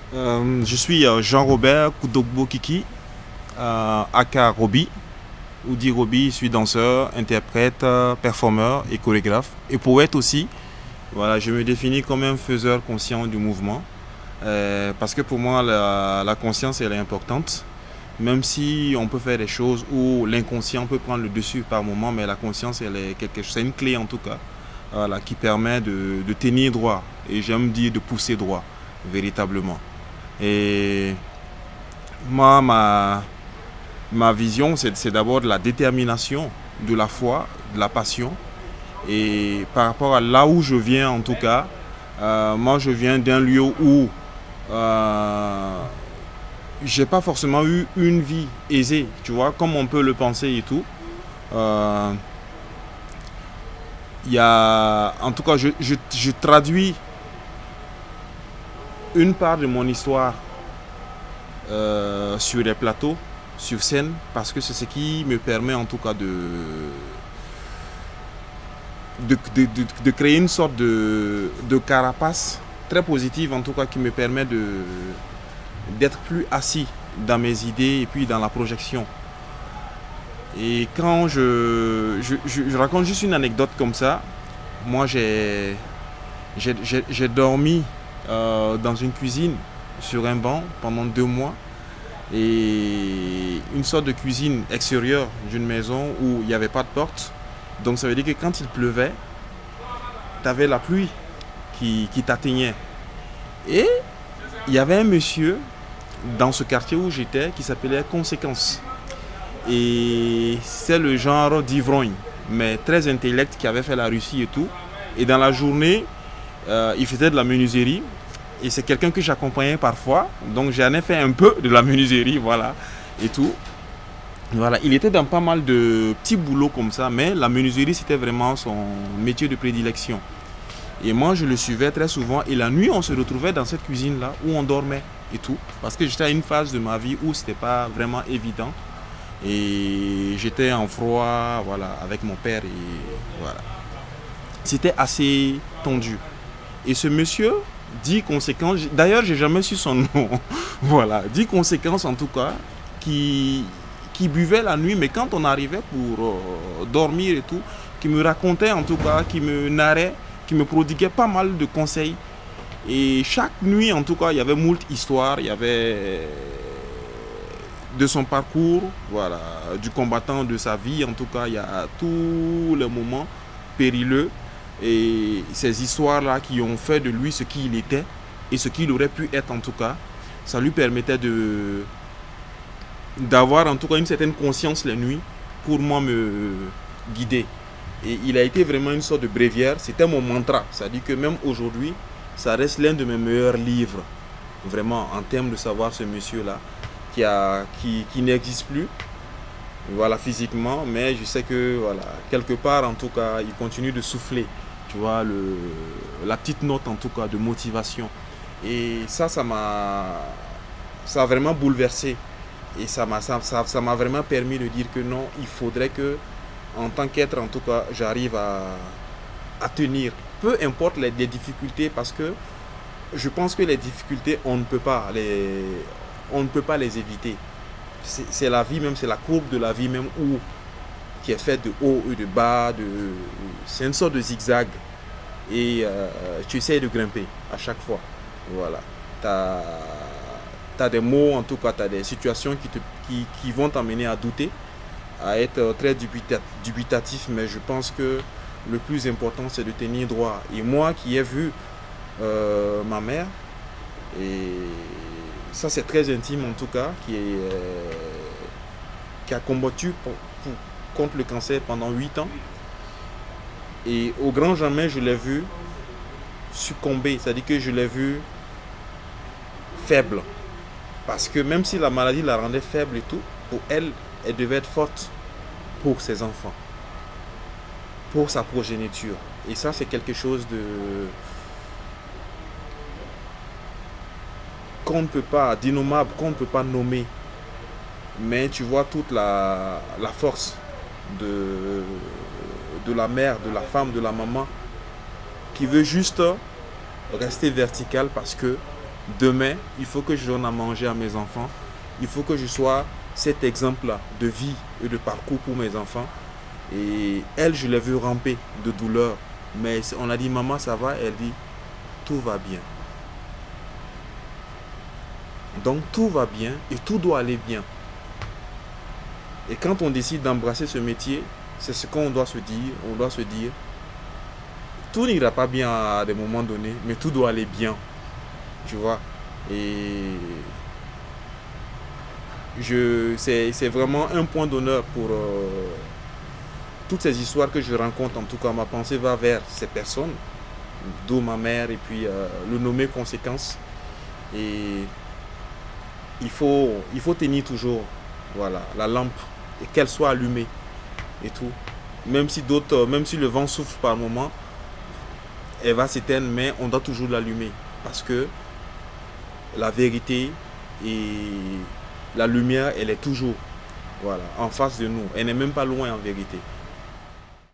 Je suis Jean-Robert Koudogbo Kiki, aka Roby, ou dit Roby. Je suis danseur, interprète, performeur et chorégraphe, et poète aussi. Voilà, je me définis comme un faiseur conscient du mouvement, parce que pour moi, la conscience, elle est importante. Même si on peut faire des choses où l'inconscient peut prendre le dessus par moment, mais la conscience, elle est quelque chose, c'est une clé en tout cas, voilà, qui permet de tenir droit. Et j'aime dire de pousser droit, véritablement. Et moi, ma vision, c'est d'abord de la détermination, de la foi, de la passion. Et par rapport à là où je viens, en tout cas, moi, je viens d'un lieu où j'ai pas forcément eu une vie aisée, tu vois, comme on peut le penser et tout. Euh, Il y a, en tout cas, je traduis une part de mon histoire sur les plateaux, sur scène, parce que c'est ce qui me permet en tout cas de créer une sorte de carapace très positive, en tout cas qui me permet d'être plus assis dans mes idées et puis dans la projection. Et quand je raconte juste une anecdote comme ça, moi j'ai dormi dans une cuisine sur un banc pendant 2 mois, et une sorte de cuisine extérieure d'une maison où il n'y avait pas de porte. Donc ça veut dire que quand il pleuvait, tu avais la pluie qui t'atteignait. Et il y avait un monsieur dans ce quartier où j'étais qui s'appelait Conséquence. Et c'est le genre d'ivrogne, mais très intellect, qui avait fait la Russie et tout. Et dans la journée, il faisait de la menuiserie. Et c'est quelqu'un que j'accompagnais parfois. Donc j'en ai fait un peu de la menuiserie, voilà, et tout. Voilà, il était dans pas mal de petits boulots comme ça, mais la menuiserie, c'était vraiment son métier de prédilection. Et moi, je le suivais très souvent. Et la nuit, on se retrouvait dans cette cuisine-là où on dormait et tout. Parce que j'étais à une phase de ma vie où c'était pas vraiment évident. Et j'étais en froid, voilà, avec mon père. Et voilà. C'était assez tendu. Et ce monsieur dit Conséquence, d'ailleurs, j'ai jamais su son nom. Voilà, dit Conséquence en tout cas, qui buvait la nuit, mais quand on arrivait pour dormir et tout, qui me racontait en tout cas, qui me narrait, qui me prodiguait pas mal de conseils. Et chaque nuit, en tout cas, il y avait moult histoires, il y avait de son parcours, voilà, du combattant, de sa vie, en tout cas, il y a tous les moments périlleux et ces histoires-là qui ont fait de lui ce qu'il était et ce qu'il aurait pu être en tout cas. Ça lui permettait d'avoir en tout cas une certaine conscience les nuits pour moi me guider. Et il a été vraiment une sorte de bréviaire, c'était mon mantra. C'est-à-dire que même aujourd'hui, ça reste l'un de mes meilleurs livres, vraiment, en termes de savoir ce monsieur-là, qui n'existe plus, voilà, physiquement, mais je sais que, voilà, quelque part, en tout cas, il continue de souffler, tu vois, la petite note, en tout cas, de motivation. Et ça a vraiment bouleversé. Et ça m'a vraiment permis de dire que non, il faudrait que, en tant qu'être, en tout cas, j'arrive à tenir. Peu importe les difficultés, parce que je pense que les difficultés, on ne peut pas les éviter. C'est la vie même, c'est la courbe de la vie même qui est faite de haut et de bas. C'est une sorte de zigzag. Et tu essaies de grimper à chaque fois. Voilà. Tu as des mots, en tout cas, tu as des situations qui vont t'amener à douter, à être très dubitatif, mais je pense que le plus important, c'est de tenir droit. Et moi qui ai vu ma mère, et ça c'est très intime en tout cas, qui a combattu contre le cancer pendant 8 ans, et au grand jamais je l'ai vu succomber, c'est-à-dire que je l'ai vu faible. Parce que même si la maladie la rendait faible et tout, pour elle, elle devait être forte pour ses enfants, pour sa progéniture. Et ça, c'est quelque chose qu'on ne peut pas, d'innommable, qu'on ne peut pas nommer. Mais tu vois toute la force de la mère, de la femme, de la maman, qui veut juste rester verticale parce que Demain, il faut que je donne à manger à mes enfants. Il faut que je sois cet exemple-là de vie et de parcours pour mes enfants. Et elle, je l'ai vue ramper de douleur. Mais on a dit, maman, ça va? Elle dit, tout va bien. Donc tout va bien et tout doit aller bien. Et quand on décide d'embrasser ce métier, c'est ce qu'on doit se dire. On doit se dire, tout n'ira pas bien à des moments donnés, mais tout doit aller bien. Tu vois? Et c'est vraiment un point d'honneur pour toutes ces histoires que je rencontre. En tout cas, ma pensée va vers ces personnes, d'où ma mère, et puis le nommer conséquence. Et il faut tenir toujours, voilà, la lampe et qu'elle soit allumée et tout. Même si même si le vent souffle par moment, elle va s'éteindre, mais on doit toujours l'allumer parce que la vérité et la lumière, elle est toujours, voilà, en face de nous. Elle n'est même pas loin en vérité.